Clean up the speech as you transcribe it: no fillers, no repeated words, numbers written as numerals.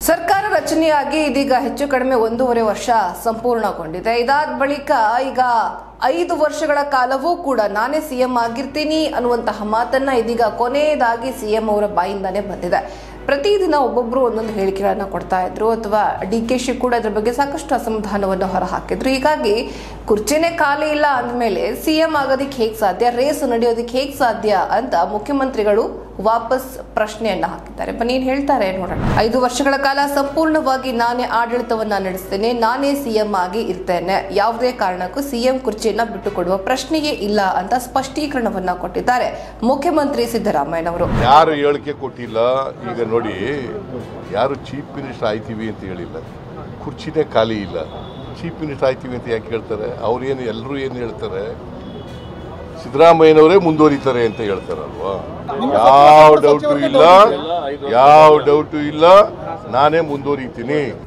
ಸರ್ಕಾರ ರಚನೆಯಾಗಿ ಇದೀಗ ಹೆಚ್ಚು ಕಡಿಮೆ 1.5 ವರ್ಷ ಸಂಪೂರ್ಣಗೊಂಡಿದೆ. ಇದಾದ ಬಳಿಕ ಈಗ 5 ವರ್ಷಗಳ ಕಾಲವೂ ಕೂಡ ನಾನೇ ಸಿಎಂ ಆಗಿರ್ತೀನಿ ಅನ್ನುವಂತಹ ಮಾತನ್ನ ಇದೀಗ ಕೊನೆಯದಾಗಿ ಸಿಎಂ ಅವರ ಬಾಯಿಂದಾನೇ ಬಂದಿದೆ. ಪ್ರತಿದಿನ ಒಬ್ಬೊಬ್ರು ಒಂದೊಂದು ಹೇಳಿಕೆಗಳನ್ನ ಕೊಡ್ತಾ ಇದ್ರು ಅಥವಾ ಡಿಕೆಶಿ ಕೂಡ ಇದ್ರ ಬಗ್ಗೆ ಸಾಕಷ್ಟು ಅಸಮಾಧಾನವನ್ನು ಹೊರಹಾಕಿದ್ರು. ಹೀಗಾಗಿ ಕುರ್ಚಿನೇ ಖಾಲಿ ಇಲ್ಲ ಅಂದಮೇಲೆ ಸಿಎಂ ಆಗೋದಕ್ಕೆ ಹೇಗೆ ಸಾಧ್ಯ, ರೇಸ್ ನಡೆಯೋದಕ್ಕೆ ಹೇಗೆ ಸಾಧ್ಯ ಅಂತ ಮುಖ್ಯಮಂತ್ರಿಗಳು ವಾಪಸ್ ಪ್ರಶ್ನೆಯನ್ನ ಹಾಕಿದ್ದಾರೆ. ಬನ್ನಿ ಏನ್ ಹೇಳ್ತಾರೆ ನೋಡೋಣ. 5 ವರ್ಷಗಳ ಕಾಲ ಸಂಪೂರ್ಣವಾಗಿ ನಾನೇ ಆಡಳಿತವನ್ನ ನಡೆಸ್ತೇನೆ, ನಾನೇ ಸಿಎಂ ಆಗಿ ಇರ್ತೇನೆ, ಯಾವುದೇ ಕಾರಣಕ್ಕೂ ಸಿಎಂ ಕುರ್ಚಿಯನ್ನ ಬಿಟ್ಟುಕೊಡುವ ಪ್ರಶ್ನೆಯೇ ಇಲ್ಲ ಅಂತ ಸ್ಪಷ್ಟೀಕರಣವನ್ನ ಕೊಟ್ಟಿದ್ದಾರೆ ಮುಖ್ಯಮಂತ್ರಿ ಸಿದ್ದರಾಮಯ್ಯನವರು. ಯಾರು ಹೇಳಿಕೆ ಕೊಟ್ಟಿಲ್ಲ. ಈಗ ನೋಡಿ, ಯಾರು ಚೀಫ್ ಮಿನಿಸ್ಟರ್ ಆಯ್ತೀವಿ ಅಂತ ಹೇಳಿಲ್ಲ, ಕುರ್ಚಿನೇ ಖಾಲಿ ಇಲ್ಲ. ಚೀಫ್ ಮಿನಿಸ್ಟರ್ ಆಯ್ತೀವಿ ಅಂತ ಯಾಕೆ ಹೇಳ್ತಾರೆ? ಅವ್ರೇನು ಎಲ್ಲರೂ ಏನು ಹೇಳ್ತಾರೆ, ಸಿದ್ದರಾಮಯ್ಯನವರೇ ಮುಂದುವರಿತಾರೆ ಅಂತ ಹೇಳ್ತಾರಲ್ವಾ? ಯಾವ ಡೌಟು ಇಲ್ಲ, ನಾನೇ ಮುಂದುವರಿತೀನಿ.